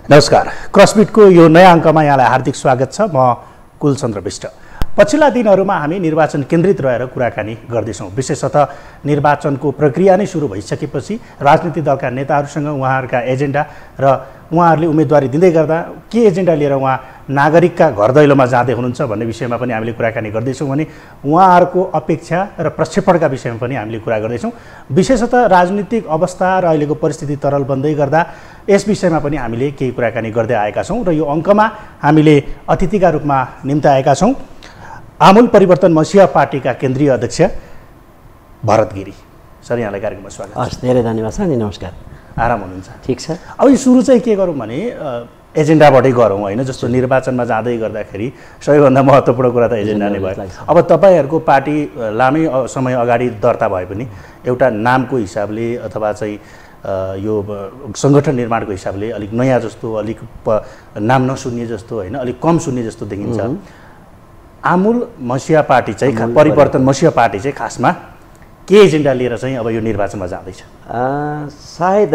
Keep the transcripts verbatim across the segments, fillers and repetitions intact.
नमस्कार, क्रसबिटको यो नयाँ अङ्कमा यहाँलाई हार्दिक स्वागत छ। म कुलचन्द्र विष्ट। पछिल्ला दिनहरूमा हामी निर्वाचन केन्द्रित रहेर कुराकानी गर्दैछौँ। विशेषतः निर्वाचनको प्रक्रिया नै सुरु भइसकेपछि राजनीतिक दलका नेताहरूसँग उहाँहरूका एजेन्डा र उहाँहरूले उम्मेदवारी दिँदै गर्दा के एजेन्डा लिएर उहाँ नागरिकका घर दैलोमा जाँदै हुनुहुन्छ भन्ने विषयमा पनि हामीले कुराकानी गर्दैछौँ भने उहाँहरूको अपेक्षा र प्रक्षेपणका विषयमा पनि हामीले कुरा गर्दैछौँ। विशेषतः राजनीतिक अवस्था र अहिलेको परिस्थिति तरल बन्दै गर्दा यस विषयमा पनि हामीले केही कुराकानी गर्दै आएका छौँ र यो अङ्कमा हामीले अतिथिका रूपमा निम्ताएका छौँ आमूल परिवर्तन मसिया पार्टीका केन्द्रीय अध्यक्ष भरत गिरी। सर, यहाँलाई कार्यक्रममा स्वागत। हस्, धेरै धन्यवाद सर। नि नमस्कार। आराम हुनुहुन्छ? ठिक छ। अब यो सुरु चाहिँ के गरौँ भने एजेन्डाबाटै गरौँ होइन। जस्तो निर्वाचनमा जाँदै गर्दाखेरि सबैभन्दा महत्त्वपूर्ण कुरा त एजेन्डा नै भयो। अब तपाईँहरूको पार्टी लामै समय अगाडि दर्ता भए पनि एउटा नामको हिसाबले अथवा चाहिँ यो सङ्गठन निर्माणको हिसाबले अलिक नयाँ जस्तो, अलिक नाम नसुन्ने जस्तो होइन, अलिक कम सुन्ने जस्तो देखिन्छ। आमूल मसिया पार्टी चाहिँ परिवर्तन मसिया पार्टी चाहिँ खासमा के एजेन्डा लिएर चाहिँ अब यो निर्वाचनमा जाँदैछ? सायद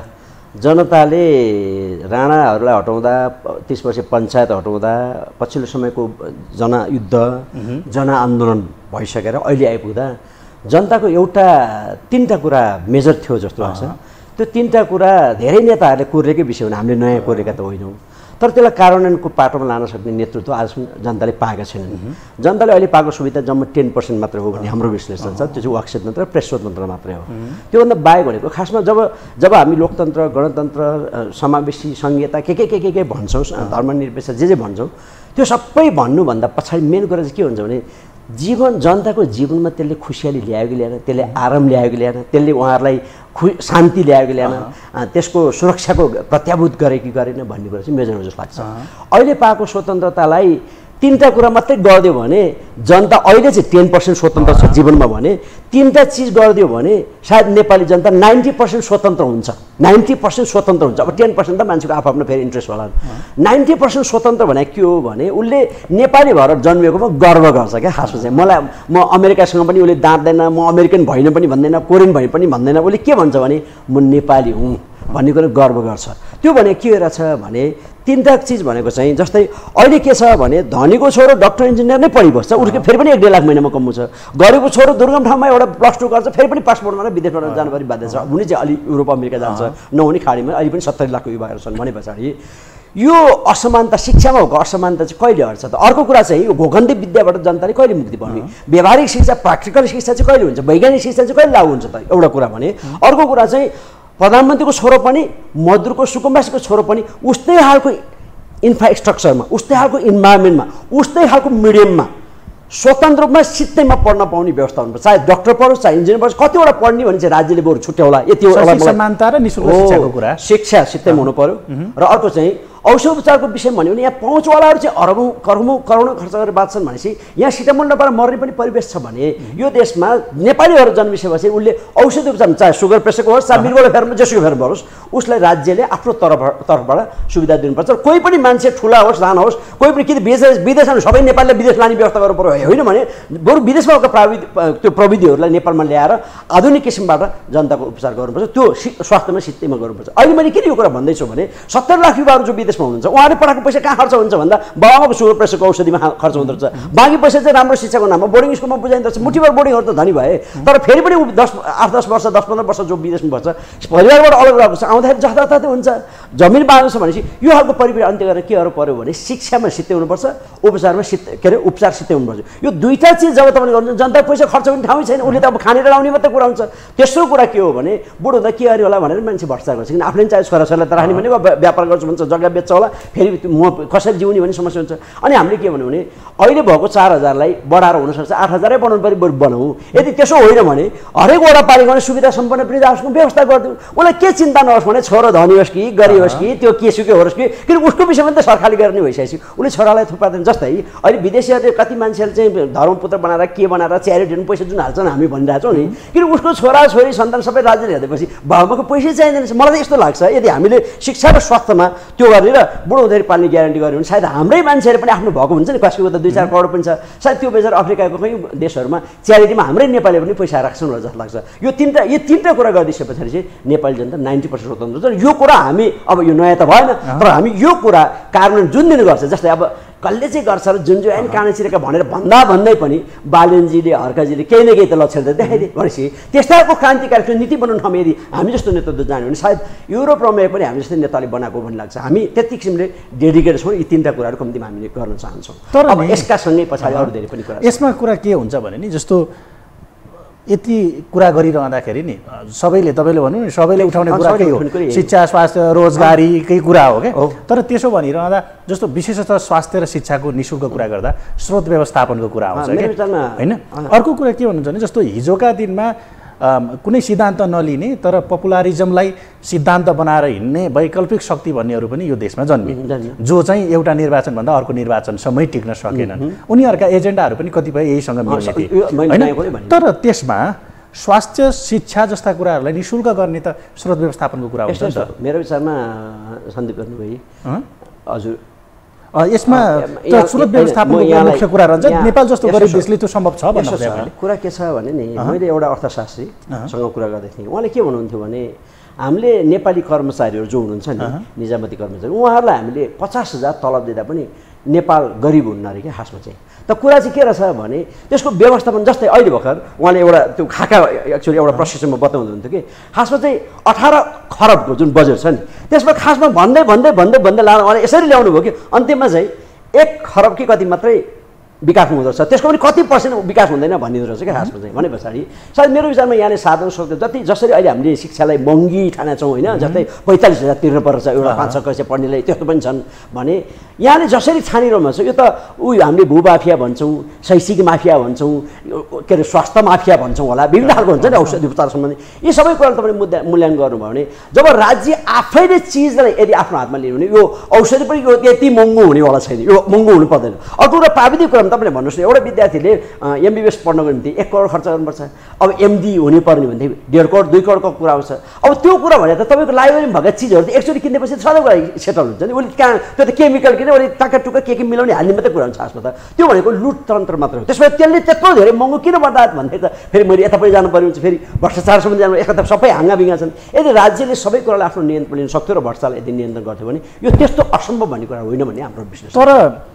जनताले राणाहरूलाई हटाउँदा, तीस वर्ष पञ्चायत हटाउँदा, पछिल्लो समयको जनयुद्ध जनआन्दोलन भइसकेर अहिले आइपुग्दा जनताको एउटा तिनवटा कुरा मेजर थियो जस्तो लाग्छ। त्यो तिनवटा कुरा धेरै नेताहरूले कोरेकै विषय हुन्, हामीले नयाँ कोरेका त होइनौँ, तर त्यसलाई कार्यान्वयनको पाटोमा लान सक्ने नेतृत्व आजसम्म जनताले पाएका छैनन्। जनताले अहिले पाएको सुविधा जम्मा टेन पर्सेन्ट मात्रै हो भन्ने हाम्रो विश्लेषण छ। त्यो चाहिँ वाक स्वतन्त्र, प्रेस स्वतन्त्र मात्रै हो। त्योभन्दा बाहेक भनेको खासमा जब जब हामी लोकतन्त्र, गणतन्त्र, समावेशी संहिता के के के के के भन्छौँ, धर्मनिरपेक्ष जे जे भन्छौँ, त्यो सबै भन्नुभन्दा पछाडि मेन कुरा चाहिँ के हुन्छ भने जीवन, जनताको जीवनमा त्यसले खुसियाली ल्यायो कि ल्याएन, त्यसले आराम ल्यायो कि ल्याएन, त्यसले उहाँहरूलाई खु शान्ति ल्यायो कि ल्याएन, त्यसको सुरक्षाको प्रत्याभूत गरे कि गरेन भन्ने कुरा चाहिँ मेजर हो जस्तो लाग्छ। अहिले पाएको स्वतन्त्रतालाई तिनवटा कुरा मात्रै गरिदियो भने जनता अहिले चाहिँ टेन पर्सेन्ट स्वतन्त्र छ जीवनमा भने तिनवटा चिज गरिदियो भने सायद नेपाली जनता नाइन्टी पर्सेन्ट स्वतन्त्र हुन्छ। नाइन्टी पर्सेन्ट स्वतन्त्र हुन्छ। अब टेन पर्सेन्ट त मान्छेको आफ्नो फेरि इन्ट्रेस्ट होला। नाइन्टी पर्सेन्ट स्वतन्त्र भने के हो भने उसले नेपाली भएर जन्मिएकोमा गर्व गर्छ क्या। खासमा चाहिँ मलाई म अमेरिकासँग पनि उसले दाँट्दैन, म अमेरिकन भइन पनि भन्दैन, कोरियन भइ पनि भन्दैन, उसले के भन्छ भने म नेपाली हुँ भन्ने कुरा गर्व गर्छ। त्यो भने के रहेछ भने तिनवटा चिज भनेको चाहिँ जस्तै अहिले के छ भने धनीको छोरो डक्टर इन्जिनियर नै पढिबस्छ, उसको फेरि पनि एक डेढ लाख महिनामा कमाउँछ। गरिबको छोरो दुर्गम ठाउँमा एउटा प्लस टू गर्छ, फेरि पनि पासपोर्टमा विदेशबाट जानु पनि बाध्य छ। हुने चाहिँ अलि युरोप अमेरिका जान्छ, नहुने खाडीमा अहिले पनि सत्तरी लाखको युवाहरू छन् भने पछाडि यो असमानता, शिक्षामा भएको असमानता चाहिँ कहिले हट्छ त? अर्को कुरा चाहिँ यो घोकन्दी विद्याबाट जनताले कहिले मुक्ति पाउने? व्यावहारिक शिक्षा, प्र्याक्टिकल शिक्षा चाहिँ कहिले हुन्छ? वैज्ञानिक शिक्षा चाहिँ कहिले लागु हुन्छ त? एउटा कुरा भने अर्को कुरा चाहिँ प्रधानमन्त्रीको छोरो पनि, मजदुरको, सुकुम्बासीको छोरो पनि उस्तै खालको इन्फ्रास्ट्रक्चरमा, उस्तै खालको इन्भाइरोमेन्टमा, उस्तै खालको मिडियममा स्वतन्त्र रूपमा सित्तैमा पढ्न पाउने व्यवस्था हुनुपर्छ। चाहे डक्टर पढोस्, चाहे इन्जिनियर पढोस्, कतिवटा पढ्ने भने चाहिँ राज्यले बरु छुट्याउला। यति समानता र निःशुल्क शिक्षाको कुरा, शिक्षा सित्तैमा हुनु पर्यो। र अर्को चाहिँ औषध उपचारको विषयमा भन्यो भने यहाँ पहुँचवालाहरू चाहिँ अरबौँ करोडौँ करोडौँ खर्च गरेर बाँच्छन् भनेपछि यहाँ सिटामुन नपाएर मर्ने पनि परिवेश छ भने यो देशमा नेपालीहरू जन्मिसकेपछि उसले औषध उपचार चाहे सुगर पेसेन्टको होस्, चाहे मृगोले फेर्नु जेसुको फेर्नु परोस्, उसलाई राज्यले आफ्नो तर्फ तर्फबाट सुविधा दिनुपर्छ। कोही पनि मान्छे ठुला होस्, सानो होस्, कोही पनि कि विदेश विदेश सबै नेपालीलाई विदेश लाने व्यवस्था गर्नु पर्यो होइन भने बरु विदेशमा भएको प्राविधि त्यो प्रविधिहरूलाई नेपालमा ल्याएर आधुनिक किसिमबाट जनताको उपचार गर्नुपर्छ। त्यो स्वास्थ्यमा सित्तैमा गर्नुपर्छ। अहिले मैले किन यो कुरा भन्दैछु भने सत्तर लाख युवाहरू जो विदेश हुनुहुन्छ उहाँले पठाएको पैसा कहाँ खर्च हुन्छ भन्दा बाबाको सुगर प्रेसरको औषधिमा खर्च हुँदो रहेछ। बाँकी पैसा चाहिँ राम्रो शिक्षाको नाममा बोर्डिङ स्कुलमा बुझाइँदो रहेछ। मुठीभर बोर्डिङहरू त धनी भए, तर फेरि पनि दस आठ दस वर्ष दस पन्ध्र वर्ष जो विदेशमा बस्छ, परिवारबाट अलग रहेको छ, आउँदाखेरि जताततै हुन्छ, जमिन बाँड्नु छ भनेपछि यो खालको परिवेश अन्त्य गरेर के गर्नु पऱ्यो भने शिक्षामा सित्तै हुनुपर्छ, उपचारमा सित्तै के अरे उपचार सित्तै हुनुपर्छ। यो दुईवटा चिज जब तपाईँले गर्नुहुन्छ जनता पैसा खर्च गर्ने ठाउँै छैन, उसले त अब खानेर लाउने मात्रै कुरा हुन्छ। तेस्रो कुरा के हो भने बुढो हुँदा के अरे होला भनेर मान्छे भ्रष्टाचार गर्छ। किन आफूले चाहे छोराछोरीलाई त राख्ने भनेको व्यापार गर्छु भन्छ, जग्गा बेच्छ होला, फेरि म कसरी जिउने भन्ने समस्या हुन्छ। अनि हामीले के भन्यो भने अहिले भएको चार हजारलाई बढाएर हुनसक्छ आठ हजारै बनाउनु पऱ्यो, बरु बनाऊ। यदि त्यसो होइन भने हरेक वडा पालिकामा सुविधा सम्पन्न वृद्धाश्रमको व्यवस्था गरिदिउँ। उसलाई के चिन्ता नहोस् भने छोरो धनी होस् कि गरिब होस् कि त्यो के सुकै होस् कि, किन उसको विषयमा त सरकारले गर्ने भइसकेपछि उसले छोरालाई थुपार्दैन। जस्तै अहिले विदेशीहरूले कति मान्छेहरूले चाहिँ धर्मपुत्र बनाएर के बनाएर च्यारिटीहरू पैसा जुन हाल्छन् हामी भनिरहेछौँ नि, किन उसको छोरा छोरी सन्तान सबै राज्यले हेर्दैपछि बाबुको पैसै चाहिँदैन। मलाई त यस्तो लाग्छ यदि हामीले शिक्षा र स्वास्थ्यमा त्यो गरेर बुढो हुँदाखेरि पाल्ने ग्यारेन्टी गर्यो भने सायद हाम्रै मान्छेहरू पनि आफ्नो भएको हुन्छ नि, कसैको त दुई चार करोड पनि छ, सायद त्यो बेचारा अफ्रिकाको कहीँ देशहरूमा च्यारिटीमा हाम्रै नेपालीले पनि पैसा राख्छन् होला जस्तो लाग्छ। यो तिनवटा यो तिनवटा कुरा गरिदिए पछाडि चाहिँ नेपाली जनता नाइन्टी पर्सेन्ट स्वतन्त्र हुन्छ। यो कुरा हामी अब यो नयाँ त भएन, तर हामी यो कुरा कार्यान्वयन जुन दिन गर्छ, जस्तै अब कसले चाहिँ गर्छ र जुन जुन ऐन काँडा चिरेका भनेर भन्दा भन्दै पनि बालेनजीले हर्काजीले केही न केही त लक्षण त देखाइदिए भनेपछि त्यस्ताको क्रान्तिकारी नीति बनाउनु ठाउँमा यदि हामी जस्तो नेतृत्व जाने भने सायद युरोप र अमेरिका पनि हामी जस्तै नेताले बनाएको भन्ने लाग्छ। हामी त्यति किसिमले डेडिकेटेड छौँ, यी तिनवटा कुराहरू कम्तीमा हामीले गर्न चाहन्छौँ। तर अब यसका सँगै पछाडि अरू धेरै पनि कुरा यसमा कुरा के हुन्छ भने नि जस्तो यति कुरा गरिरहँदाखेरि नि सबैले तपाईँले भन्नु नि सबैले उठाउने कुरा के हो, शिक्षा स्वास्थ्य रोजगारी केही कुरा हो क्या। तर त्यसो भनिरहँदा जस्तो विशेषतः स्वास्थ्य र शिक्षाको निःशुल्क कुरा गर्दा स्रोत व्यवस्थापनको कुरा आउँछ क्या होइन। अर्को कुरा के भन्नुहुन्छ भने जस्तो हिजोका दिनमा कुनै सिद्धान्त नलिने तर पपुलारिजमलाई सिद्धान्त बनाएर हिँड्ने वैकल्पिक शक्ति भन्नेहरू पनि यो देशमा जन्मिए, जो चाहिँ एउटा निर्वाचनभन्दा अर्को निर्वाचनसम्मै टिक्न सकेनन्। उनीहरूका एजेन्डाहरू पनि कतिपय यहीसँग मिल्ने थिए होइन। तर त्यसमा स्वास्थ्य शिक्षा जस्ता कुराहरूलाई निःशुल्क गर्ने त स्रोत व्यवस्थापनको कुरा हुन्छ नि त। मेरो विचारमा सन्दीप गर्नुभयो हजुर, यसमा स्रोत व्यवस्थापनको मुख्य कुरा रहन्छ। नेपाल जस्तो गरिब देशले त्यो सम्भव छ भन्नु कुरा के छ भने नि, मैले एउटा अर्थशास्त्रीसँग कुरा गर्दै थिएँ, उहाँले के भन्नुहुन्थ्यो भने हामीले नेपाली कर्मचारीहरू जो हुनुहुन्छ नि निजामती कर्मचारी, उहाँहरूलाई हामीले पचास हजार तलब दिँदा पनि नेपाल गरिब हुन्न अरे क्या खासमा चाहिँ। त कुरा चाहिँ के रहेछ भने त्यसको व्यवस्थापन, जस्तै अहिले भर्खर उहाँले एउटा त्यो खाका एक्चुअली एउटा प्रशिक्षणमा बताउनुहुन्थ्यो कि खासमा चाहिँ अठार खरबको जुन बजेट छ नि त्यसमा खासमा भन्दै भन्दै भन्दै भन्दै लानु उहाँले यसरी ल्याउनु भयो कि अन्तिममा चाहिँ एक खरब कि कति मात्रै विकास हुँदो रहेछ, त्यसको पनि कति पर्सेन्ट विकास हुँदैन भनिदिँदो रहेछ क्या खासमा चाहिँ। भने पछाडि सायद मेरो विचारमा यहाँले साधन स्रोत जति जसरी अहिले हामीले शिक्षालाई महँगी ठानेछौँ होइन, जस्तै पैँतालिस हजार तिर्नु पर्छ एउटा पाँच छ पैसा पढ्नेलाई, त्यस्तो पनि छन् भने यहाँले जसरी छानिरहनु छ यो त उयो हामीले भूमाफिया भन्छौँ, शैक्षिक माफिया भन्छौँ, के अरे स्वास्थ्य माफिया भन्छौँ होला, विभिन्न खालको हुन्छ नि औषधि उपचार सम्बन्धी। यी सबै कुराहरू तपाईँले मुद्दा मूल्याङ्कन गर्नुभयो भने जब राज्य आफैले चिजलाई यदि आफ्नो हातमा लिनु भने यो औषधि पनि यो यति महँगो हुनेवाला छैन, यो महँगो हुनु पर्दैन। अर्को कुरा प्राविधिक कुरा तपाईँले भन्नुहोस् न, एउटा विद्यार्थीले एमबिबिएस पढ्नको निम्ति एक करोड खर्च गर्नुपर्छ, अब एमडी हुनुपर्ने भनेदेखि डेढ करोड दुई करोडको कुरा आउँछ। अब त्यो कुरा भने त तपाईँको लाइब्रेरीमा भएका चिजहरू त एकचोटि किनेपछि सधैँ कुरा सेटल हुन्छ नि, उसले कहाँ त्यो त केमिकल किने अलिक टाका टुक्का के के मिलाउने हाल्ने मात्रै कुरा हुन्छ खासमा त। त्यो भनेको लुट तन्त्र मात्र हो। त्यसमा त्यसले त्यत्रो धेरै महँगो किन बढ्दा भन्दाखेरि त फेरि मैले यतापट्टि जानु पर्यो हुन्छ, फेरि भ्रष्टाचारसम्म जानु, एक त सबै हाँगाबिङ्गा छन्। यदि राज्यले सबै कुरालाई आफ्नो नियन्त्रण लिन सक्थ्यो र भ्रष्टाचारलाई यदि नियन्त्रण गर्थ्यो भने यो त्यस्तो असम्भव भन्ने कुरा होइन भन्ने हाम्रो विश्लेषण। तर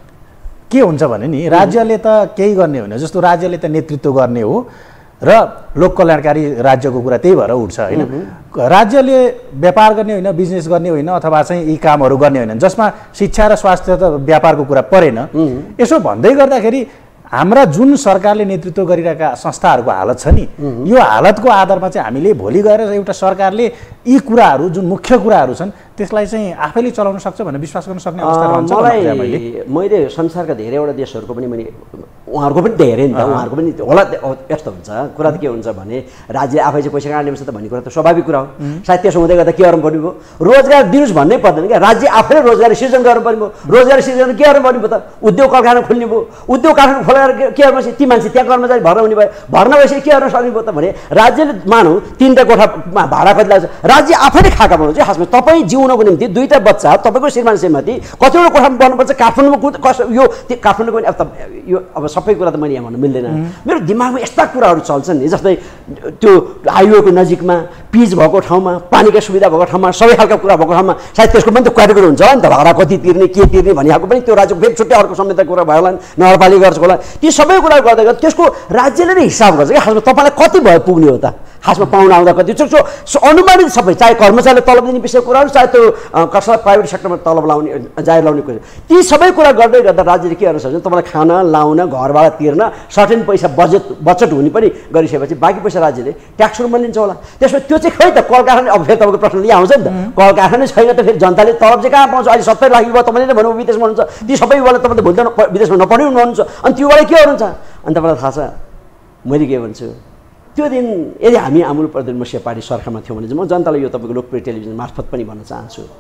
के हुन्छ भने नि राज्यले त केही गर्ने होइन, जस्तो राज्यले त नेतृत्व गर्ने हो र लोक कल्याणकारी राज्यको कुरा त्यही भएर उठ्छ होइन। राज्यले व्यापार गर्ने होइन, बिजनेस गर्ने होइन, अथवा चाहिँ यी कामहरू गर्ने होइन जसमा शिक्षा र स्वास्थ्य त व्यापारको कुरा परेन। यसो भन्दै गर्दाखेरि हाम्रा जुन सरकारले नेतृत्व गरिरहेका संस्थाहरूको हालत छ नि, यो हालतको आधारमा चाहिँ हामीले भोलि गएर एउटा सरकारले यी कुराहरू जुन मुख्य कुराहरू छन् त्यसलाई चाहिँ आफैले चलाउन सक्छ भनेर विश्वास गर्न सक्ने अवस्था रहन्छ। मलाई मैले संसारका धेरैवटा देशहरूको पनि मैले उहाँहरूको पनि धेरै नि त उहाँहरूको पनि होला यस्तो हुन्छ। कुरा त के हुन्छ भने राज्य आफै चाहिँ पैसा कहाँ ल्याउँछ त भन्ने कुरा त स्वाभाविक कुरा हो। सायद त्यसो हुँदै गर्दा के गर्नु पर्ने भयो, रोजगार दिनुहोस् भन्नै पर्दैन क्या, राज्य आफैले रोजगारी सिर्जना गर्नु पर्ने भयो। रोजगारी सिर्जना के गर्नु पर्ने भयो त, उद्योग कारखाना खोल्ने भयो, उद्योग कारखाना खोलेर के गर्नु, ती मान्छे त्यहाँ कर्मचारी भर्ना हुने भयो, भर्ना भएपछि के गर्न सक्ने भयो त भने राज्यले मानौँ तिनवटा कोठामा भाडा कति लाग्छ, राज्य आफैले खाका बनाउँछ। खासमा तपाईँ जिउनको निम्ति दुईवटा बच्चा तपाईँको श्रीमान श्रीमती कतिवटा कोठामा बन्नुपर्छ, काठमाडौँमा कस यो काठमाडौँको पनि अब त यो अब सबै कुरा त मैले यहाँ भन्नु मिल्दैन। मेरो दिमागमा यस्ता कुराहरू चल्छन् नि, जस्तै त्यो हाइवेको नजिकमा पिच भएको ठाउँमा, पानीका सुविधा भएको ठाउँमा, सबै खालका कुरा भएको ठाउँमा सायद त्यसको पनि त क्याटेगोरी हुन्छ होला नि त, भाडा कति तिर्ने के तिर्ने भन्ने खालको पनि त्यो राज्यको फेरि छुट्टै अर्को संहिता कुरा भयो होला, नगरपालिका गर्छ होला। ती सबै कुरा गर्दा गर्दा त्यसको राज्यले नै हिसाब गर्छ क्या खासमा तपाईँलाई कति भयो पुग्ने हो त, खासमा पाउन आउँदा कति सो अनुमानित सबै, चाहे कर्मचारीले तलब दिने विषय कुराहरू, चाहे त्यो कसैलाई प्राइभेट सेक्टरमा तलब लाउने जाहेर लाउने कुरा, ती सबै कुरा गर्दै गर्दा राज्यले के गर्न सक्छ, तपाईँलाई खान लाउन घर भाडा तिर्न सर्टेन पैसा बजेट बचत हुने पनि गरिसकेपछि बाँकी पैसा राज्यले ट्याक्सहरूमा लिन्छ होला। त्यसमा त्यो चाहिँ खै त कल कारखाना, अब फेरि तपाईँको प्रश्न यहाँ आउँछ नि त, कल कारखाना छैन त फेरि जनताले तलब चाहिँ कहाँ पाउँछ। अहिले सत्तरी लाख युवा तपाईँले नै भन्नु विदेशमा हुनुहुन्छ, ती सबै युवाले तपाईँले भोलि विदेशमा नपढ्ने हुनुहुन्छ, अनि त्यो युवाले के गर्नुहुन्छ अनि तपाईँलाई थाहा छ मैले के भन्छु, त्यो दिन यदि हामी आमूल प्रदर्शनमूल्य पार्टी सरकारमा थियौँ भने चाहिँ म जनतालाई यो तपाईँको लोकप्रिय टेलिभिजन मार्फत पनि भन्न चाहन्छु,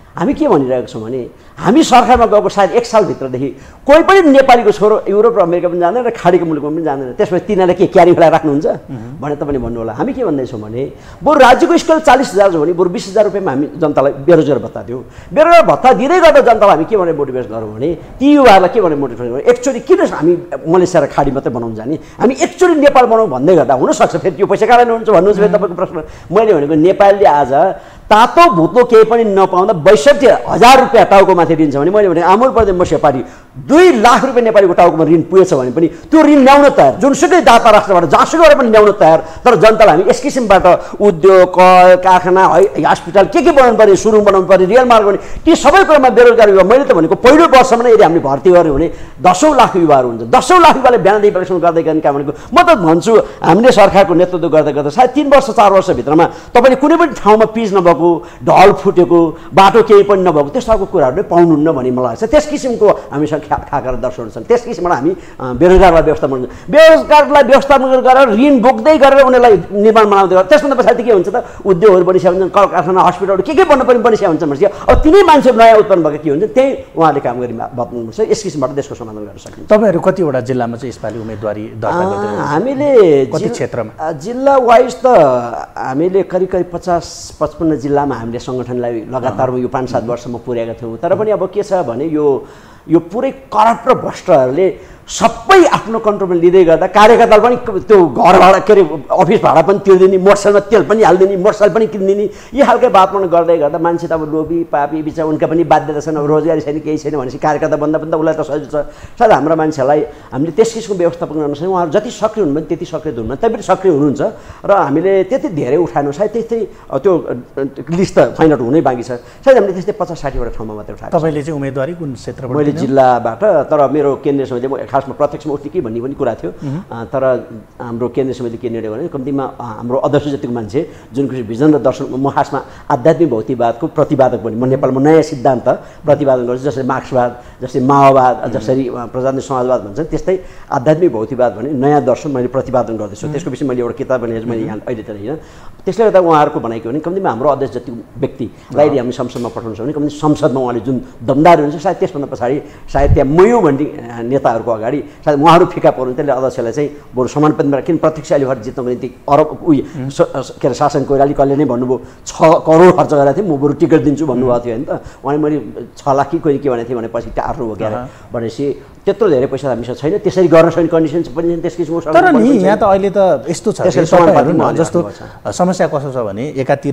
हामी के भनिरहेको छौँ भने हामी सरकारमा गएको सायद एक सालभित्रदेखि कोही पनि नेपालीको छोरो युरोप र अमेरिका पनि जाँदैन र खाडीको मुलुकमा पनि जाँदैन, त्यसपछि तिनीहरूले के क्यारी खुला राख्नुहुन्छ भने तपाईँले भन्नु होला। हामी के भन्दैछौँ भने बरु राज्यको स्केल चालिस हजार हो भने बरु बिस हजार रुपियाँमा हामी जनतालाई बेरोजगार भत्ता दिउँ। बेरोजगार भत्ता दिँदै गर्दा जनतालाई हामी के भनेर मोटिभेट गरौँ भने ती युवाहरूलाई के भनेर मोटिभेट गरौँ, एकचोटि किन हामी मलेसिया र खाडी मात्रै बनाउनु जाने, हामी एकचोटि नेपाल बनाउँ भन्दै गर्दा हुनसक्छ फेरि त्यो पैसा कहाँ हुन्छ भन्नुहुन्छ फेरि तपाईँको प्रश्न। मैले भनेको नेपालले आज तातो भुतो केही पनि नपाउँदा बैसठी हजार रुपियाँ टाउको माथि दिन्छ भने मैले भने अमुल प्रदेश मस्यपारी दुई लाख रुपियाँ नेपालीको टाउकोमा ऋण पुगेछ भने पनि त्यो ऋण ल्याउन तयार, जुनसुकै दाता राष्ट्रबाट जहाँसुकैबाट पनि ल्याउन तयार। तर जनतालाई हामी यस किसिमबाट उद्योग कल कारखाना हस्पिटल के के बनाउनु पर्ने, सुरुङ बनाउनु पर्ने, रेल मार्ग गर्ने, ती सबै कुरामा बेरोजगार युवा मैले त भनेको पहिलो वर्षमा नै यदि हामीले भर्ती गऱ्यौँ भने दसौँ लाख युवाहरू हुन्छ। दसौँ लाख युवाले बिहानदेखि परिश्रम गर्दै गर्ने काम भनेको म त भन्छु हामीले सरकारको नेतृत्व गर्दै गर्दा सायद तिन वर्ष चार वर्षभित्रमा तपाईँले कुनै पनि ठाउँमा पिच नभएको, ढल फुटेको, बाटो केही पनि नभएको त्यस्तो खालको कुराहरू नै पाउनुहुन्न भन्ने मलाई लाग्छ। त्यस किसिमको हामीसँग खा खाका दर्शनहरू छन्। त्यस किसिमबाट हामी बेरोजगारलाई व्यवस्थापन बेरोजगारलाई व्यवस्थापन गरेर ऋण बोक्दै गरेर उनीहरूलाई निर्माण बनाउँदै गरेर त्यसभन्दा पछाडि के हुन्छ त उद्योगहरू बनिसकेका हुन्छन्, कल कारखाना हस्पिटलहरू के के बन्न पनि बनिसकेका हुन्छन् भनेपछि अब तिनै मान्छेहरू नयाँ उत्पन्न भएको के हुन्छ त्यही उहाँले काम गरी बताउनुपर्छ। यस किसिमबाट देशको समाधान गर्न सकिन्छ। तपाईँहरू कतिवटा जिल्लामा चाहिँ यसपालि उम्मेदवारी दर्ता गर्दै हामीले कति क्षेत्रमा जिल्ला वाइज त हामीले करिब करिब पचास पचपन्न जिल्लामा हामीले सङ्गठनलाई लगातारमा यो पाँच सात वर्षमा पुर्याएका थियौँ। तर पनि अब के छ भने यो यो पुरै करप्ट र भ्रष्टहरूले सबै आफ्नो कन्ट्रोलमा लिँदै गर्दा कार्यकर्ता पनि त्यो घर भाडा के अरे अफिस भाडा पनि तिर्दिने, मोटरसाइकलमा तेल पनि हालिदिने, मोटरसाइकल पनि किनिदिने, यी खालकै वातावरण गर्दै गर्दा मान्छे त अब लोभी पापी बिचा उनका पनि बाध्यता छैन, रोजगारी छैन, केही छैन भनेपछि कार्यकर्ता बन्दा पनि त उसलाई त सजिलो छ। सायद हाम्रो मान्छेलाई हामीले त्यस किसिमको व्यवस्थापन गर्न सक्छौँ। उहाँहरू जति सक्रिय हुनुहुन्छ त्यति सक्रिय हुनुहुन्न, तैपनि सक्रिय हुनुहुन्छ र हामीले त्यति धेरै उठाएनौँ। सायद त्यस्तै त्यो लिस्ट त फाइन्ड आउट हुनै बाँकी छ। सायद हामीले त्यस्तै पचास साठीवटा ठाउँमा मात्रै उठाएको। तपाईँले चाहिँ उम्मेदवारी कुन क्षेत्रबाट? मैले जिल्लाबाट, तर मेरो केन्द्रीय समिति खासमा प्रत्यक्षमा उठ्ने कि भन्ने पनि कुरा थियो। तर हाम्रो केन्द्रीय समितिले के निर्णय गर्यो कम्तीमा हाम्रो अध्यक्ष जतिको मान्छे जुन किसिम भिजन र दर्शन, म खासमा आध्यात्मिक भौतिकवादको प्रतिपादक पनि, म नेपालमा नयाँ सिद्धान्त प्रतिपादन गर्छु। जसरी मार्क्सवाद, जस्तै माओवाद, जसरी प्रजातान्त्रिक समाजवाद भन्छन् त्यस्तै आध्यात्मिक भौतिकवाद भने नयाँ दर्शन मैले प्रतिपादन गर्दैछु। त्यसको विषयमा मैले एउटा किताब पनि मैले यहाँ अहिले त होइन। त्यसले गर्दा उहाँहरूको भनाइ के भने कम्तीमा हाम्रो अध्यक्ष जतिको व्यक्तिलाई यदि हामी संसदमा पठाउनु छ भने कम्ती संसदमा उहाँले जुन दमदार हुन्छ सायद त्यसभन्दा पछाडि सायद त्यहाँ मयौँ भन्ने नेताहरूको अगाडि सायद उहाँहरू फिका पर्नु, त्यसले अध्यक्षलाई चाहिँ बरु समानुपातिमा किन प्रत्यक्ष अहिले भएर जित्नको निम्ति अरब उयो के अरे शासन कोइराली कहिले नै भन्नुभयो छ करोड खर्च गरेको थिएँ, म बरु टिकट दिन्छु भन्नुभएको थियो होइन त। उहाँले मैले छ लाख कि कोही के भनेको थिएँ भनेपछि टार्नु हो क्या भनेपछि त्यत्रो धेरै पैसा हामीसँग छैन, त्यसरी गर्न सक्ने कन्डिसन पनि त्यस किसिमको। तर नि यहाँ त अहिले त यस्तो छ जस्तो समस्या कस्तो छ भने एकातिर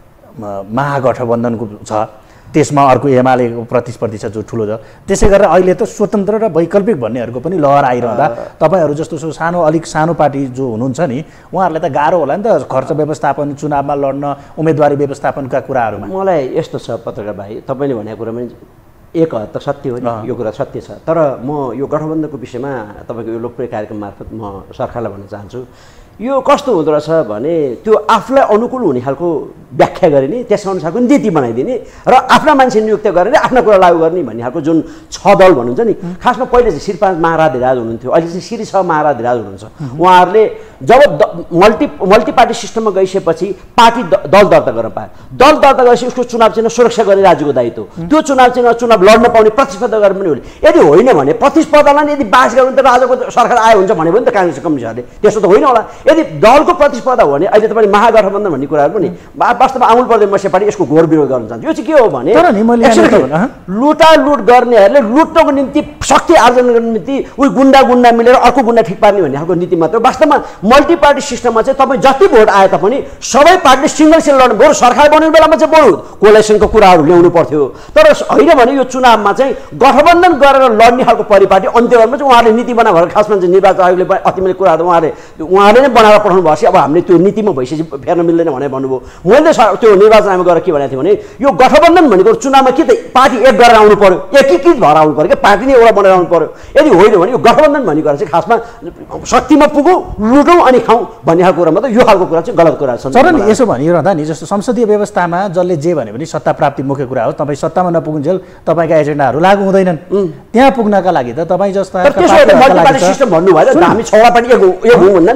महागठबन्धनको छ, त्यसमा अर्को एमालेको प्रतिस्पर्धी छ जो ठुलो छ, त्यसै गरेर अहिले त स्वतन्त्र र वैकल्पिक भन्नेहरूको पनि लहर आइरहँदा तपाईँहरू जस्तो सानो अलिक सानो पार्टी जो हुनुहुन्छ नि उहाँहरूलाई त गाह्रो होला नि त खर्च व्यवस्थापन, चुनावमा लड्न, उम्मेदवारी व्यवस्थापनका कुराहरूमा। मलाई यस्तो छ पत्रकार भाइ, तपाईँले भनेको कुरा पनि एक हद त सत्य हो नि, यो कुरा सत्य छ। तर म यो गठबन्धनको विषयमा तपाईँको यो लोकप्रिय कार्यक्रम मार्फत म सरकारलाई भन्न चाहन्छु, यो कस्तो हुँदो रहेछ भने त्यो आफूलाई अनुकूल हुने खालको व्याख्या गरिने, त्यसअनुसारको नीति बनाइदिने र आफ्ना मान्छे नियुक्त गरेर आफ्ना कुरा लागू गर्ने भन्ने खालको जुन छ दल भन्नुहुन्छ नि। खासमा पहिले चाहिँ श्री पाँच महाराधिराज हुनुहुन्थ्यो, अहिले चाहिँ श्री छ महाराधिराज हुनुहुन्छ। उहाँहरूले जब मल्टी मल्टी पार्टी सिस्टममा गइसकेपछि पार्टी दल दर्ता गर्न पायो, दल दर्ता गरेपछि उसको चुनाव चिन्ह सुरक्षा गर्ने राज्यको दायित्व, त्यो चुनाव चिन्ह चुनाव लड्न पाउने प्रतिस्पर्धा गर्ने पनि हो। यदि होइन भने प्रतिस्पर्धालाई यदि बास गर्नु त राजाको सरकार आयो हुन्छ भने पनि त काङ्ग्रेस कम्युनिस्टहरूले, त्यसो त होइन होला। यदि दलको प्रतिस्पर्धा हो भने अहिले तपाईँले महागठबन्धन भन्ने कुराहरू पनि वास्तवमा अमुल प्रदेश मस्यपाटी यसको घोर विरोध गर्न चाहन्छ। यो चाहिँ के हो भने लुटालुट गर्नेहरूले लुट्नको निम्ति शक्ति आर्जन गर्ने निम्ति उही गुन्डा गुन्डा मिलेर अर्को गुन्डा ठिक पार्ने भन्ने खालको नीति मात्र। वास्तवमा मल्टी पार्टी सिस्टममा चाहिँ तपाईँ जति भोट आए तापनि सबै पार्टीले सिङ्गल सिङ्गल लड्नु, बरु सरकार बन्ने बेलामा चाहिँ बरु कोलेसनको कुराहरू ल्याउनु पर्थ्यो। तर होइन भने यो चुनावमा चाहिँ गठबन्धन गरेर लड्ने खालको परिपाटी अन्त्य गर्नु चाहिँ उहाँहरूले नीति बनाएर खासमा चाहिँ निर्वाचन आयोगले अति मैले कुराहरू उहाँले उहाँले नै बनाएर पठाउनु भएपछि अब हामीले त्यो नीतिमा भइसकेपछि फेर्न मिल्दैन भनेर भन्नुभयो। मैले त्यो निर्वाचन आयोगमा गएर के भनेको थिएँ भने यो गठबन्धन भनेको चुनावमा के त पार्टी एक गरेर आउनु पर्यो, एकीकृत भएर आउनु पर्यो, क्या पार्टी नै एउटा बनाएर आउनु पर्यो। यदि होइन भने यो गठबन्धन भन्ने कुरा चाहिँ खासमा शक्तिमा पुगौँ लुटौँ अनि खाउँ भन्ने खालको कुरामा त यो खालको कुरा चाहिँ गलत कुरा छ। तर नि यसो भनिरहँदा नि जस्तो संसदीय व्यवस्थामा जसले जे भने पनि सत्ता प्राप्ति मुख्य कुरा हो, तपाईँ सत्तामा नपुगुन्जेल तपाईँका एजेन्डाहरू लागू हुँदैनन्, त्यहाँ पुग्नका लागि त तपाईँ जस्ता सिस्टम भन्नु भयो हामी छवटा पार्टी एक हौँ भन्दा नि त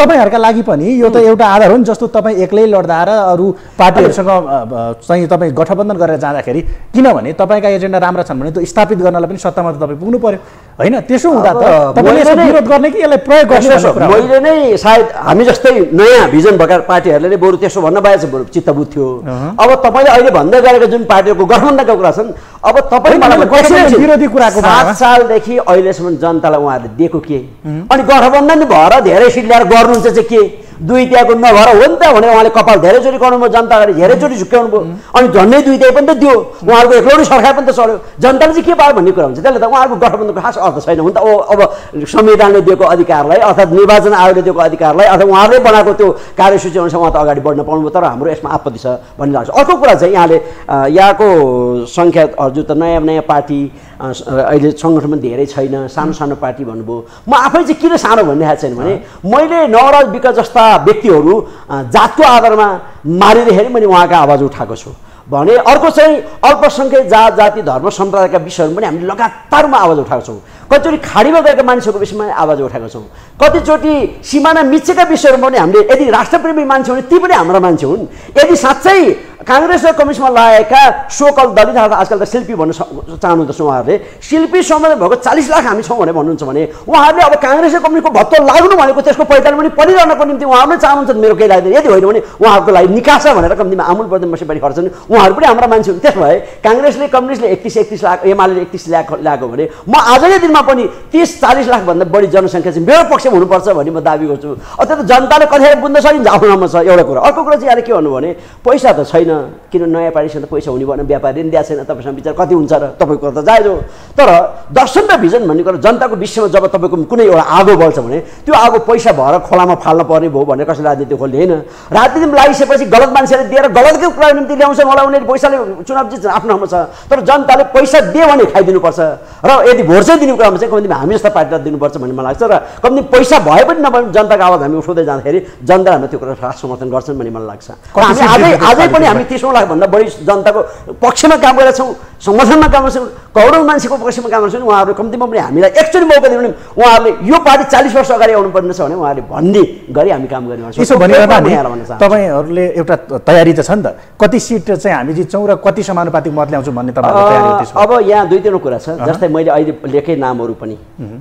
तपाईँहरूका लागि पनि यो त एउटा आधार हो नि, जस्तो तपाईँ एक्लै लड्दा र अरू पार्टीहरूसँग चाहिँ तपाईँ गठबन्धन गरेर जाँदाखेरि, किनभने तपाईँका एजेन्डा राम्रा छन् भने त्यो स्थापित गर्नलाई पनि सत्तामा त तपाईँ पुग्नु पर्यो होइन? त्यसो हुँदा त तपाईँले यसको विरोध गर्ने कि यसलाई प्रयोग गर्ने? मैले नै सायद हामी जस्तै नयाँ भिजन भएका पार्टीहरूले नै बरु त्यसो भन्न पाएछ, बरु चित्त बुझ्थ्यो। अब तपाईँले अहिले भन्दै गरेको जुन पार्टीहरूको गठबन्धनका कुरा छन्, अब तपाईँ विरोधी कुराको सात सालदेखि अहिलेसम्म जनतालाई उहाँहरूले दिएको के, अनि गठबन्धन भएर धेरै सिट ल्याएर गर्नुहुन्छ चाहिँ के? दुई त्यागो नभएर हो नि त भने उहाँले कपाल धेरैचोटि गर्नुभयो, जनता अगाडि धेरैचोटि झुक्क्याउनु भयो, अनि झन्डै दुई त्याग पनि त दियो, उहाँहरूको एक्लौटी सरकार पनि त चल्यो, जनताले चाहिँ के पायो भन्ने कुरा हुन्छ। त्यसले त उहाँहरूको गठबन्धनको खास अर्थ छैन हुन त। अब संविधानले दिएको अधिकारलाई अर्थात् निर्वाचन आयोगले दिएको अधिकारलाई अथवा उहाँहरूले बनाएको त्यो कार्यसूची अनुसार उहाँ त अगाडि बढ्न पाउनुभयो, तर हाम्रो यसमा आपत्ति छ भन्ने लाग्छ। अर्को कुरा चाहिँ यहाँले यहाँको सङ्ख्या हजुर त नयाँ नयाँ पार्टी अहिले सङ्गठनमा धेरै छैन, सानो सानो पार्टी भन्नुभयो। म आफै चाहिँ किन सानो भनिरहेको छैन भने मैले नवराज विकास जस्ता व्यक्तिहरू जातको आधारमा मारिँदाखेरि मैले उहाँको आवाज उठाएको छु भने, अर्को चाहिँ अल्पसङ्ख्यक जात जाति धर्म सम्प्रदायका विषयहरू पनि हामीले लगातारमा आवाज उठाएको छौँ। कतिचोटि खाडीमा गएका मान्छेहरूको विषयमा आवाज उठाएको छौँ, कतिचोटि सिमाना मिचेका विषयहरूमा पनि हामीले, यदि राष्ट्रप्रेमी मान्छे हुन् ती पनि हाम्रा मान्छे हुन्। यदि साँच्चै काङ्ग्रेस र कम्युनिस्टमा लागेका सोकल दलित अथवा आजकल त शिल्पी भन्न चाहनुहुँदछ उहाँहरूले, शिल्पी सम्बन्ध भएको चालिस लाख हामी छौँ भने भन्नुहुन्छ भने उहाँहरूले अब काङ्ग्रेस र कम्युनिस्टको भत्तो लाग्नु भनेको त्यसको पैताले पनि परिरहनको निम्ति उहाँहरूले चाहनुहुन्छ मेरो केही लाग्दैन। यदि होइन भने उहाँहरूको लागि निकास भनेर कम्तीमा आमुल पर्दैन मसिबारी खर्च उहाँहरू पनि हाम्रा मान्छे हुन्। त्यसो भए काङ्ग्रेसले कम्युनिस्टले एकतिस एकतिस लाख एमाले एकतिस लाख ल्याएको भने म आजकै दिनमा पनि तिस चालिस लाखभन्दा बढी जनसङ्ख्या चाहिँ मेरो पक्षमा हुनुपर्छ भन्ने म दाबी गर्छु। अझ त जनताले कतिखेर बुझ्न सकिन्छ आफ्नो नाममा छ एउटा कुरा। अर्को कुरा चाहिँ यहाँले के भन्नु भने पैसा त छैन, किन नयाँ पार्टीसँग त पैसा हुने भएन, व्यापारी पनि दिएको छैन, तपाईँसँग विचार कति हुन्छ र तपाईँको त जायज हो। तर दर्शन र भिजन भन्ने कुरा जनताको विषयमा जब तपाईँको कुनै एउटा आगो बल्छ भने त्यो आगो पैसा भएर खोलामा फाल्न पर्ने भयो भनेर कसैले राजनीति खोल्ने होइन। राजनीतिमा लागिसकेपछि गलत मान्छेले दिएर गलतकै कुरा निम्ति ल्याउँछ, मलाई उनीहरूले पैसाले चुनाव जित्छ आफ्नो ठाउँमा छ, तर जनताले पैसा दियो भने खाइदिनुपर्छ र यदि भोट चाहिँ दिने कुरामा चाहिँ कम्तीमा हामी जस्ता पार्टीलाई दिनुपर्छ भन्ने मलाई लाग्छ। र कम्ती पैसा भए पनि नभए जनताको आवाज हामी उठाउँदै जाँदाखेरि जनताले हाम्रो त्यो कुरा खास समर्थन गर्छन् भन्ने मलाई लाग्छ। हामी आजै आजै पनि हामी तीसौँ लाखभन्दा बढी जनताको पक्षमा काम गरेका छौँ, समर्थनमा काम गर्छौँ, करोडौँ मान्छेको पक्षमा काम गर्छौँ। उहाँहरू कम्तीमा पनि हामीलाई एकचोटि मौका दिनु भने उहाँहरूले यो पार्टी चालिस वर्ष अगाडि आउनुपर्ने छ भने उहाँहरूले भन्ने गरी हामी काम गरिरहेछौँ। यसो भनिरहँदा तपाईँहरूले एउटा तयारी त छ नि त, कति सिट चाहिँ हामी जित्छौँ र कति समानुपातिक मत ल्याउँछौँ भन्ने तपाईँहरू? अब यहाँ दुई तिनवटा कुरा छ, जस्तै मैले अहिले लेखेँ नामहरू पनि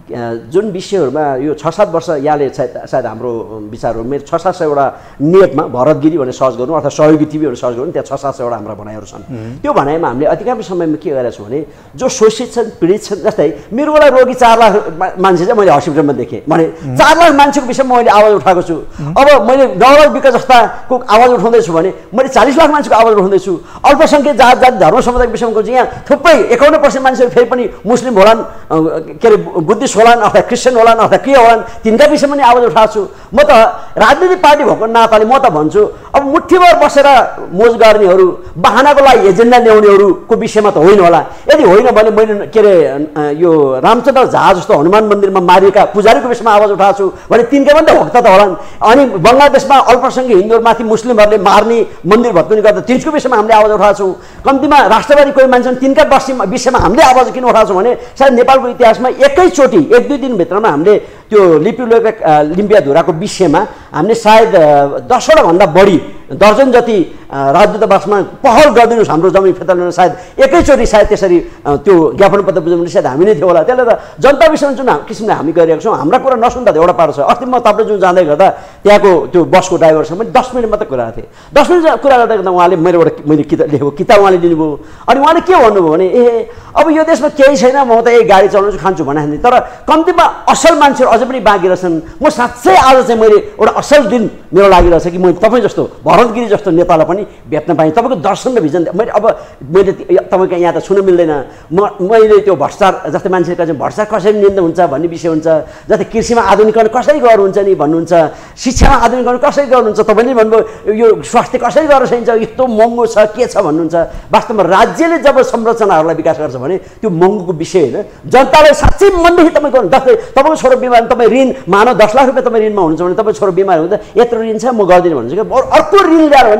जुन विषयहरूमा यो छ सात वर्ष यहाँले सायद सायद हाम्रो विचारहरू मेरो छ सात सयवटा नेटमा भरतगिरी भनेर सर्च गर्नु अथवा सहयोगी टिभी भनेर सर्च गर्नु, त्यहाँ छ सात सयवटा हाम्रा भनाइहरू छन्। त्यो भनाइमा हामीले अधिकांश समयमा के गरेका छौँ भने जो शोषित छन् पीडित छन्, जस्तै मेरो बेला रोगी चार लाख मान्छे चाहिँ मैले हस्पिटलमा देखेँ भने चार लाख मान्छेको विषयमा मैले आवाज उठाएको छु। अब मैले नवराज विकास जस्ताको आवाज उठाउँदैछु भने मैले चालिस लाख मान्छेको आवाज उठाउँदैछु। अल्पसङ्ख्यक जात जाति धर्म समुदायको विषयमा चाहिँ यहाँ थुप्रै एकाउन्न पर्सेन्ट मान्छेहरू फेरि पनि मुस्लिम होलान्, के अरे बुद्धिस्ट होलान् अथवा क्रिस्चियन होलान् अथवा के होलान्, तिनका विषयमा पनि आवाज उठाएको छु। म त राजनीतिक पार्टी भएको नाताले म त भन्छु अब मुठीभर बसेर मोज गर्नेहरू बहानाको लागि एजेन्डा ल्याउनेहरूको विषयमा त होइन होला। यदि होइन भने मैले के अरे यो रामचन्द्र झा जस्तो हनुमान मन्दिरमा मारिएका पुजारीको विषयमा आवाज उठाएको छु भने तिनका पनि त भक्त त होलान्। अनि बङ्गलादेशमा अल्पसङ्ख्यक हिन्दूहरूमाथि मुस्लिमहरूले मार्ने मन्दिर भत्कुनी गर्दा त्यसको विषयमा हामीले आवाज उठाएको छौँ। कम्तीमा राष्ट्रवादी कोही मान्छे तिनका विषयमा हामीले आवाज किन उठाएको छौँ भने सायद नेपालको इतिहासमा एकैचोटि एक दुई दिनभित्रमा हामीले त्यो लिपि लिम्पिया धुराको विषयमा हामीले सायद दसवटा भन्दा बढी दर्जन जति राजदूतावासमा पहल गरिदिनुहोस् हाम्रो जमिन फिर्ता ल्याउन, सायद एकैचोटि सायद त्यसरी त्यो ज्ञापन पत्र बुझाउने सायद हामी नै थियो होला। त्यसले त जनता विषयमा जुन किसिमले हामी गरिरहेको छौँ हाम्रा कुरा नसुन्दा एउटा पारो छ। अस्ति म तपाईँ जुन जाँदै गर्दा त्यहाँको त्यो बसको ड्राइभरसँग मैले दस मिनट मात्रै कुरा थिएँ। दस मिनट कुरा गर्दा गर्दा उहाँले मेरो एउटा मैले किताब लेखेको किताब उहाँले दिनुभयो। अनि उहाँले के भन्नुभयो भने ए अब यो देशमा केही छैन, म त यही गाडी चलाउँछु खान्छु भने तर कम्तीमा असल मान्छेहरू अझै पनि बाँकी रहेछन्। म साँच्चै आज चाहिँ मैले एउटा असल दिन मेरो लागिरहेछ कि मैले तपाईँ जस्तो भरतगिरी जस्तो नेतालाई पनि भेट्न पाएँ। तपाईँको दर्शन र भिजन मैले अब मैले तपाईँको यहाँ त छुन मिल्दैन। म मैले त्यो भ्रष्टाचार जस्तै मान्छेका चाहिँ भ्रष्टाचार कसरी निन्दा हुन्छ भन्ने विषय हुन्छ, जस्तै कृषिमा आधुनिकरण कसरी गर्नुहुन्छ नि भन्नुहुन्छ, शिक्षामा आधुनिकरण कसरी गर्नुहुन्छ, तपाईँले भन्नुभयो यो स्वास्थ्य कसरी गर्न सकिन्छ, यस्तो महँगो छ के छ भन्नुहुन्छ। वास्तवमा राज्यले जब संरचनाहरूलाई विकास गर्छ भने त्यो महँगोको विषय होइन, जनतालाई साँच्चै मनदेखि तपाईँ गर्नु। जस्तै तपाईँको छोरो बिमार तपाईँ ऋण मानव दस लाख रुपियाँ तपाईँ ऋणमा हुनुहुन्छ भने तपाईँ छोरो बिमार हुन्छ यत्रो ऋण छ म गर्दिनँ भन्नुहुन्छ कि अर्को ऋण ल्याएर भने तपाईँ छोरो त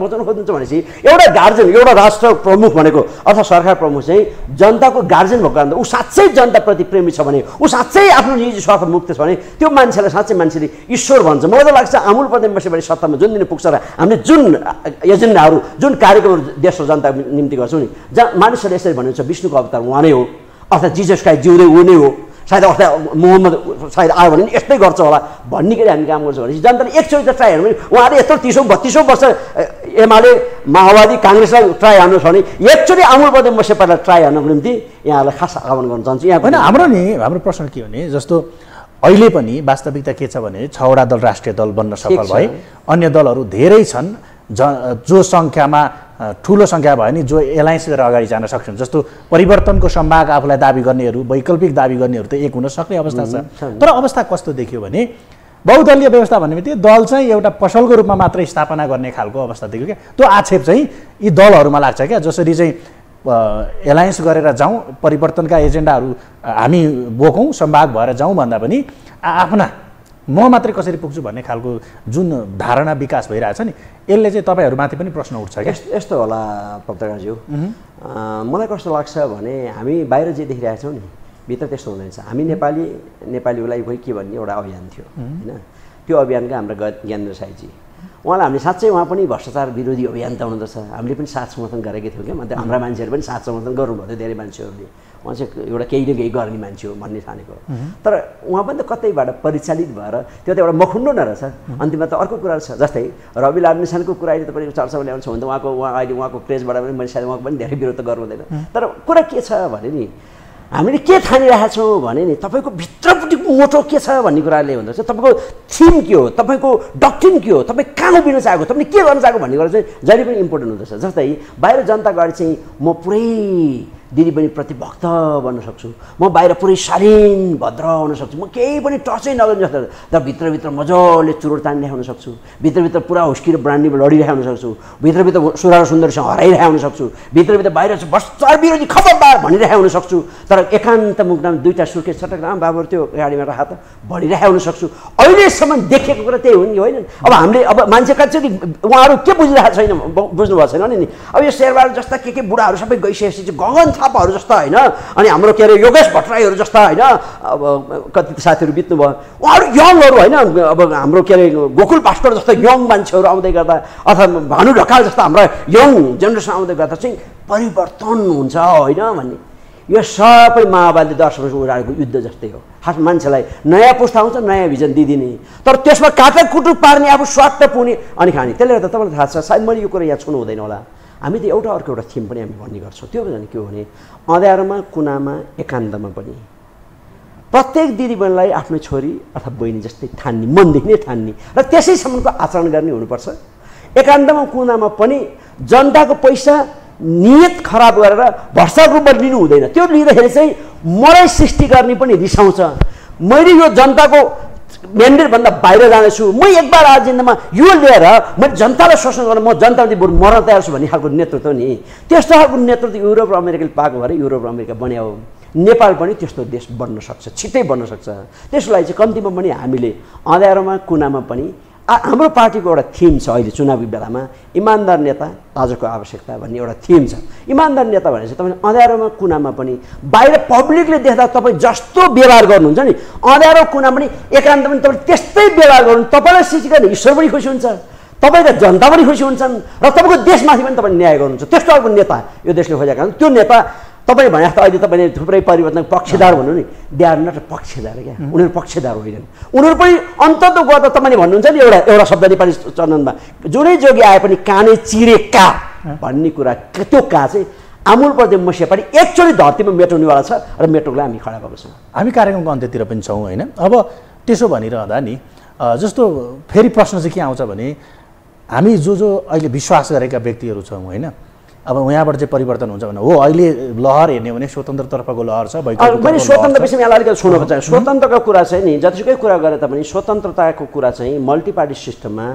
बचाउन खोज्नुहुन्छ भनेपछि एउटा गार्जियन एउटा राष्ट्र प्रमुख भनेको अथवा सरकार प्रमुख चाहिँ जनताको गार्जियन भएको कारण ऊ साँच्चै जनताप्रति प्रेमी छ भने ऊ साँच्चै आफ्नो निजी स्वार्थ मुक्त छ भने त्यो मान्छेलाई साँच्चै मान्छेले ईश्वर भन्छ। मलाई त लाग्छ अमूल प्रदेश बसेपछि सत्तामा जुन दिन पुग्छ र हामीले जुन एजेन्डाहरू जुन कार्यक्रमहरू देश र जनताको निम्ति गर्छौँ नि जहाँ मानिसहरूले यसरी भन्नुहुन्छ विष्णुको अवतार उहाँ नै हो अर्थात् जिजस क्राइस्ट जिउँदै ऊ नै हो सायद अर्थात् मोहम्मद सायद आयो भने यस्तै गर्छ होला भन्ने गरी हामी काम गर्छौँ भनेपछि जनताले एकचोटि त ट्राई हान्नु भने उहाँले यत्रो तिसौँ बत्तिसौँ वर्ष एमाले माओवादी काङ्ग्रेसलाई ट्राई हान्नु छ भने एकचोटि अमूल प्रदेश बसेपालाई ट्राई हान्नुको निम्ति यहाँलाई खास आह्वान गर्न चाहन्छु। यहाँ होइन हाम्रो नि हाम्रो प्रश्न के हो भने जस्तो अहिले पनि वास्तविकता के छ भने छवटा दल राष्ट्रिय दल बन्न सफल भए अन्य दलहरू धेरै छन् ज जो सङ्ख्यामा ठुलो सङ्ख्या भयो नि जो एलायन्स गरेर अगाडि जान सक्छन्। जस्तो परिवर्तनको सम्भाग आफूलाई दाबी गर्नेहरू वैकल्पिक दाबी गर्नेहरू त एक हुन सक्ने अवस्था छ। तर अवस्था कस्तो देखियो भने बहुदलीय व्यवस्था भन्ने बित्तिकै दल चाहिँ एउटा पसलको रूपमा मात्रै स्थापना गर्ने खालको अवस्था देखियो क्या। त्यो आक्षेप चाहिँ यी दलहरूमा लाग्छ क्या जसरी चाहिँ एलायन्स गरेर जाउँ परिवर्तनका एजेन्डाहरू हामी बोकौँ सम्भाग भएर जाउँ भन्दा पनि आफ्ना म मात्रै कसरी पुग्छु भन्ने खालको जुन धारणा विकास भइरहेछ नि यसले चाहिँ तपाईँहरूमाथि पनि प्रश्न उठ्छ क्या। यस्तो होला पत्रकारज्यू मलाई कस्तो लाग्छ भने हामी बाहिर जे देखिरहेछौँ नि भित्र त्यस्तो हुँदैन। हामी नेपाली नेपालीलाई खोइ के भन्ने एउटा अभियान थियो होइन त्यो अभियानका हाम्रो ज्ञानेन्द्र साईजी उहाँलाई हामीले साँच्चै उहाँ पनि भ्रष्टाचार विरोधी अभियान त हुँदो रहेछ हामीले पनि साथ समर्थन गरेकै थियौँ क्या। मतलब हाम्रा मान्छेहरू पनि साथ समर्थन गर्नुभएको थियो धेरै मान्छेहरूले उहाँ चाहिँ एउटा केही न केही गर्ने मान्छे हो भन्ने ठानेको तर उहाँ पनि त कतैबाट परिचालित भएर त्यो त एउटा मखुन्डो न रहेछ। अन्तिममा त अर्को कुरा छ जस्तै रवि लामिछानेको कुरा अहिले तपाईँको चर्चामा ल्याउँछ भने त उहाँको उहाँ अहिले उहाँको प्रेसबाट पनि मैले सायद उहाँको पनि धेरै विरोध त गर्नु हुँदैन। तर कुरा के छ भने नि हामीले के ठानिरहेका छौँ भने नि तपाईँको भित्रपट्टिको मोटो के छ भन्ने कुराले हुँदो रहेछ। तपाईँको थिम के हो तपाईँको डक्ट्रिन के हो तपाईँ कहाँ उभिन चाहेको तपाईँले के गर्न चाहेको भन्ने कुरा चाहिँ जहिले पनि इम्पोर्टेन्ट हुँदो रहेछ। जस्तै बाहिर जनता अगाडि चाहिँ म पुरै दिदीबहिनी भक्त बन्न सक्छु म बाहिर पुरै शालीन भद्र हुन सक्छु म केही पनि टचै नगर्ने जस्तो तर भित्रभित्र मजाले चुरोट तानिरहेको हुन सक्छु भित्रभित्र पुरा हुस्किएर ब्रान्डीमा लडिरहेको हुन सक्छु भित्रभित्र सुरा र सुन्दरीसँग हराइरहेको हुन सक्छु भित्रभित्र बाहिर भ्रष्टाचार विरोधी खबरदार भनिरहेको हुन सक्छु तर एकान्त मुखमा दुईवटा सुर्खेत चटक राम बाबुहरू त्यो गाडीमा राख त भनिरहेको हुन सक्छु। अहिलेसम्म देखेको कुरा त्यही हो नि होइन। अब हामीले अब मान्छे कति उहाँहरू के बुझिरहेको छैन बुझ्नु भएको छैन नि। अब यो शेरबहादुर जस्ता के के बुढाहरू सबै गइसकेपछि चाहिँ गगन थापाहरू जस्ता होइन अनि हाम्रो के अरे योगेश भट्टराईहरू जस्ता होइन अब कति साथीहरू बित्नु भयो उहाँहरू यङहरू होइन अब हाम्रो के अरे गोकुल भास्कर जस्ता यङ मान्छेहरू आउँदै गर्दा अथवा भानु ढकाल जस्ता हाम्रा यङ जेनेरेसन आउँदै गर्दा चाहिँ परिवर्तन हुन्छ होइन भन्ने यो सबै माओवादी दस वर्ष उडाडेको युद्ध जस्तै हो। खास मान्छेलाई नयाँ पुस्ता आउँछ नयाँ भिजन दिदिने तर त्यसमा काटाकुटुक पार्ने आफू स्वार्थ पुग्ने अनि खाने त्यसले गर्दा तपाईँलाई थाहा छ सायद मैले यो कुरा यहाँ छुनु हुँदैन होला। हामी त एउटा अर्को एउटा थिम पनि हामी भन्ने गर्छौँ त्यो भने के हो भने अँध्यारोमा कुनामा एकान्तमा पनि प्रत्येक दिदीबहिनीलाई आफ्नो छोरी अथवा बहिनी जस्तै ठान्ने मनदेखि नै ठान्ने र त्यसैसम्मको आचरण गर्ने हुनुपर्छ। एकान्तमा कुनामा पनि जनताको पैसा नियत खराब गरेर भ्रष्टाचार रूपमा लिनु हुँदैन। त्यो लिँदाखेरि चाहिँ मलाई सृष्टि गर्ने पनि रिसाउँछ मैले यो जनताको म्यान्डेटभन्दा बाहिर जानेछु म एकबार एजेन्डामा यो लिएर मैले जनतालाई शोषण गरेर म जनताले बरु मर्न तयार छु भन्ने खालको नेतृत्व नि त्यस्तो खालको नेतृत्व युरोप र अमेरिकाले पाएको भएर युरोप र अमेरिका बन्यो। नेपाल पनि त्यस्तो देश बन्न सक्छ छिट्टै बन्न सक्छ। त्यसलाई चाहिँ कम्तीमा पनि हामीले अँध्यारोमा कुनामा पनि हाम्रो पार्टीको एउटा थिम छ अहिले चुनावी बेलामा इमान्दार नेता आजको आवश्यकता भन्ने एउटा थिम छ। इमान्दार नेता भनेपछि तपाईँ अँध्यारोमा कुनामा पनि बाहिर पब्लिकले देख्दा तपाईँ जस्तो व्यवहार गर्नुहुन्छ नि अँध्यारो कुना पनि एकान्त पनि तपाईँ त्यस्तै व्यवहार गर्नु तपाईँलाई सृष्टि गर्ने ईश्वर पनि खुसी हुन्छ तपाईँका जनता पनि खुसी हुन्छन् र तपाईँको देशमाथि पनि तपाईँले न्याय गर्नुहुन्छ। त्यस्तो खालको नेता यो देशले खोजेका हुन्। त्यो नेता तपाईँ भने जस्तो अहिले तपाईँले थुप्रै परिवर्तन पक्षधार भन्नु नि दे आर नट पक्षधार क्या उनीहरू पक्षधार होइनन्। उनीहरू पनि अन्तत गर्दा तपाईँले भन्नुहुन्छ नि एउटा एउटा शब्द नेपाली चरणमा जुनै जोगी आए पनि कानै चिरेका भन्ने कुरा त्यो कहाँ चाहिँ आमूल प्रदेश मसियापाटी एकचोटि धरतीमा मेटाउनेवाला छ र मेटोलाई हामी खडा भएको छौँ। हामी कार्यक्रमको अन्त्यतिर पनि छौँ होइन। अब त्यसो भनिरहँदा नि जस्तो फेरि प्रश्न चाहिँ के आउँछ भने हामी जो जो अहिले विश्वास गरेका व्यक्तिहरू छौँ होइन अब यहाँबाट चाहिँ परिवर्तन हुन्छ भने हो अहिले लहर हेर्ने हो भने स्वतन्त्रतर्फको लहर छ। मैले स्वतन्त्र विषयमा यहाँलाई अलिकति सुन्नु चाहेँ। स्वतन्त्रको कुरा चाहिँ नि जतिसुकै कुरा गरे तापनि स्वतन्त्रताको कुरा चाहिँ मल्टी पार्टी सिस्टममा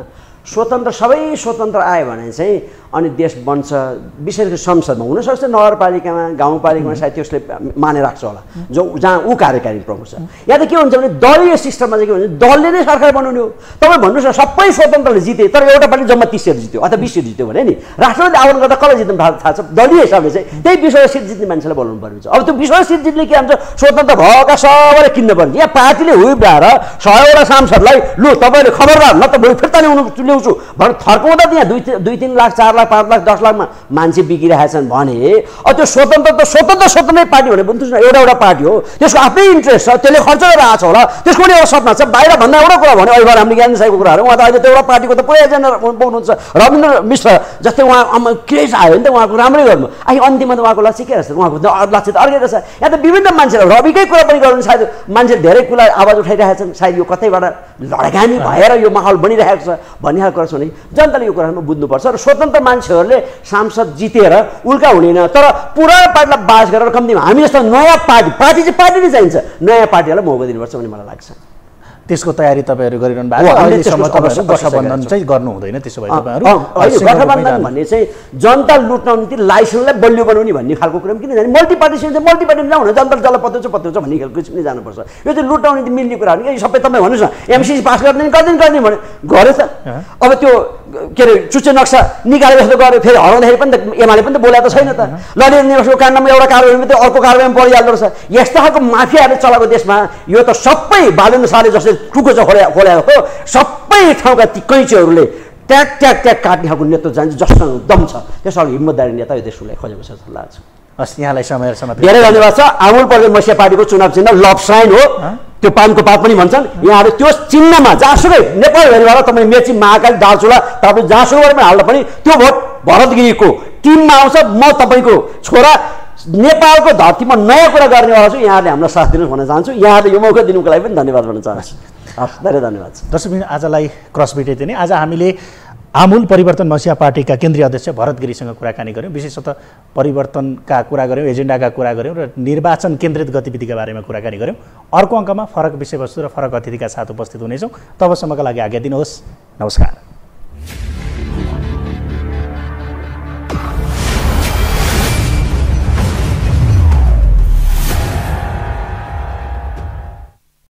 स्वतन्त्र सबै स्वतन्त्र आयो भने चाहिँ अनि देश बन्छ। विशेष गरी संसदमा हुनसक्छ, नगरपालिकामा गाउँपालिकामा सायद त्यसले माने राख्छ होला, जो जहाँ ऊ कार्यकारी प्रमुख छ। यहाँ त के हुन्छ भने दलीय सिस्टममा चाहिँ के हुन्छ, दलले नै सरकार बनाउने हो। तपाईँ भन्नुहोस् न, सबै स्वतन्त्रले जिते तर एउटा पार्टी जम्मा तिस सिट जित्यो अथवा बिस सिट जित्यो भने नि राष्ट्रपति आह्वान गर्दा कसलाई जित्नु थाहा छ? दलीय हिसाबले चाहिँ त्यही बिसवटा सिट जित्ने मान्छेलाई बोलाउनु पर्ने छ। अब त्यो बिसवटा सिट जित्ने के हुन्छ, स्वतन्त्र भएका सबैले किन्न पर्ने। यहाँ पार्टीले हुइब्राएर सयवटा सांसदलाई लु तपाईँले खबरदार न त भोलि फिर्ता ल्याउनु ल्याउँछु भनेर थर्काउँदा त्यहाँ दुई दुई तिन लाख चार लाख पाँच लाख दस लाखमा मान्छे बिगिरहेछन् भने अब त्यो स्वतन्त्र त स्वतन्त्र स्वतन्त्रै पार्टी भने बुझ्नुहोस् न, एउटा एउटा पार्टी हो, त्यसको आफ्नै इन्ट्रेस्ट छ, त्यसले खर्च गरेर आएको छ होला, त्यसको पनि एउटा सपना छ। बाहिर भन्दा एउटा कुरा भने अहिले हामीले ज्ञान साईको कुराहरू उहाँ त अहिले त्यो एउटा पार्टीको त पुरै एजेन्डा बोक्नुहुन्छ। रविन्द्र मिश्र जस्तै उहाँ क्रेज आयो भने त उहाँको राम्रै गर्नु, अहिले अन्तिममा त उहाँको लक्ष्य के रहेछ, उहाँको लक्ष्य त अर्कै रहेछ। यहाँ त विभिन्न मान्छेहरू रविकै कुरा पनि गर्नु, सायद मान्छे धेरै कुरा आवाज उठाइरहेका छन्, सायद यो कतैबाट लडगानी भएर यो माहौल बनिरहेको छ भन्ने कुरा छ भने जनताले यो कुरामा बुझ्नुपर्छ। र स्वतन्त्र मान्छेहरूले सांसद जितेर उल्का हुँदैन, तर पुरानो पार्टीलाई बास गरेर कम्तीमा हामी जस्तो नयाँ पार्टी पार्टी चाहिँ पार्टी नै चाहिन्छ, नयाँ पार्टीहरूलाई मौका दिनुपर्छ भन्ने मलाई लाग्छ। त्यसको तयारी तपाईँहरू गरिरहनु भएको छ? अहिलेसम्म तपाईँहरू गठबन्धन चाहिँ गर्नु हुँदैन त्यसो भए तपाईँहरू? गठबन्धन भन्ने चाहिँ जनता लुट्न निम्ति लाइसेन्सलाई बलियो बनाउने भन्ने खालको कुरा किन जाने? मल्टी पार्टी चाहिँ मल्टी पार्टी जाउँ न, जनता जसलाई पत्याउँछ पत्याउँछ भन्ने खालको किन जानुपर्छ? यो चाहिँ लुटाउने निम्ति मिल्ने कुरा हो नि। सबै तपाईँ भन्नुहोस् न, एमसिसी पास गर्दैन गर्दैन गर्दैन भने गरे त। अब त्यो के अरे चुच्चे नक्सा निकालेर जस्तो गऱ्यो, फेरि हराउँदाखेरि पनि त एमाले पनि त बोलाएको छैन त। ललित निवासको काण्डमा एउटा कारबाही त्यो अर्को कारबाहीमा परिहाल्दो रहेछ। यस्ता खालको माफियाहरूले चलाएको देशमा यो त सबै बालेन्द्र शाहले जसले टुको चाहिँ खोल्या खोल्याएको हो, सबै ठाउँका ती कैँचीहरूले ट्याक ट्याक ट्याक काट्ने खालको नेतृत्व जान्छ जससँग दम छ, त्यसको हिम्मतदारी नेता यो देशलाई खोजेको छ जस्तो लाग्छ। हस्, यहाँलाई समयसम्म धेरै धन्यवाद छ। आमूल प्रदेश मसिया पार्टीको चुनाव चिन्ह लभ साइन हो, त्यो पानको पात पनि भन्छन्। यहाँहरू त्यो चिन्हमा जहाँसुकै नेपालभरिबाट तपाईँ मेची महाकाली दार्चुला तपाईँ जहाँसुकैबाट पनि हाल्दा पनि त्यो भोट भरत गिरीको टिममा आउँछ। म तपाईँको छोरा नेपालको धरतीमा नयाँ कुरा गर्नेवाला छु, यहाँहरूले हामीलाई साथ दिनुहोस् भन्न चाहन्छु। यहाँहरूले यो मौका दिनुको लागि पनि धन्यवाद भन्न चाहन्छु। हस्, धेरै धन्यवाद। दर्शकबिन, आजलाई क्रस भेटेको थिएँ नि। आज हामीले आमूल परिवर्तन मसिया पार्टीका केन्द्रीय अध्यक्ष भरत गिरीसँग कुराकानी गऱ्यौँ। विशेषतः परिवर्तनका कुरा गऱ्यौँ, एजेन्डाका कुरा गऱ्यौँ र निर्वाचन केन्द्रित गतिविधिका बारेमा कुराकानी गऱ्यौँ। अर्को अङ्कमा फरक विषयवस्तु र फरक अतिथिका साथ उपस्थित हुनेछौँ। तबसम्मका लागि आज्ञा दिनुहोस्। नमस्कार।